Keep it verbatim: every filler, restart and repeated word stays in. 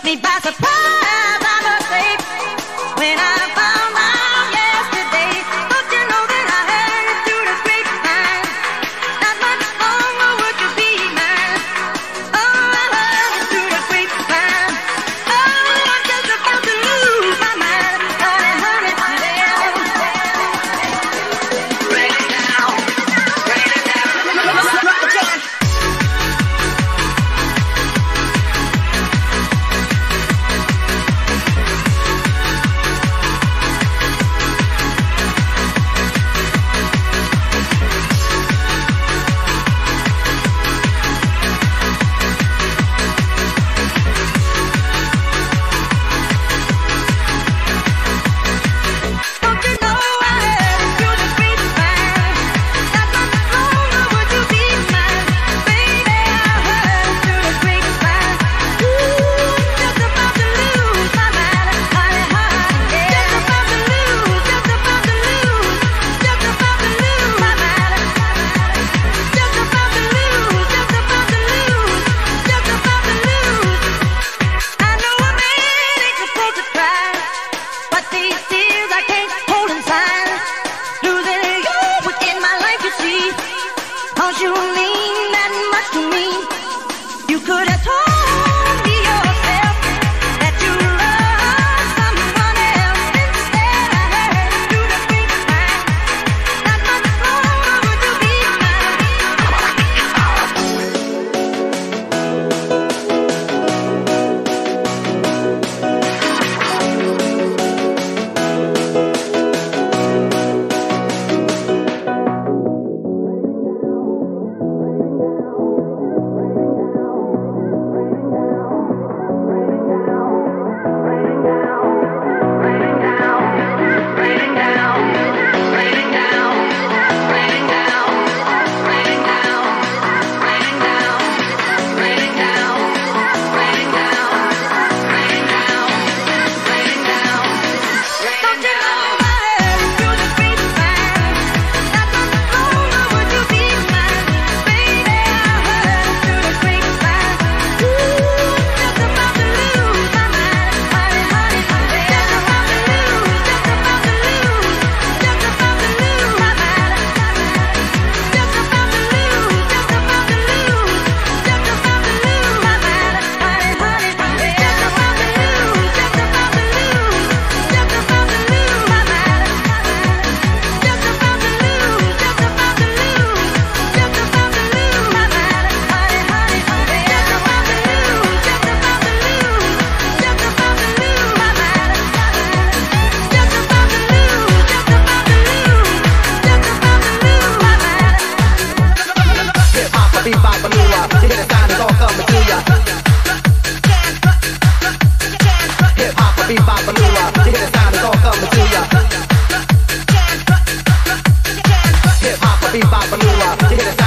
me by surprise, I must say, when I found out yesterday. Don't you know that I heard it through the grapevine? Not much longer would you be mine. Oh, I heard it through the grapevine. Oh, I'm just about to lose my mind. Honey, honey, honey. Break it down, break it down. Project. Cause you mean that much to me. You could have told me yourself that you love someone else. Instead I heard it through the grapevine. Not much longer would you be Hip hop, a beat, bop, a new, uh, to hit a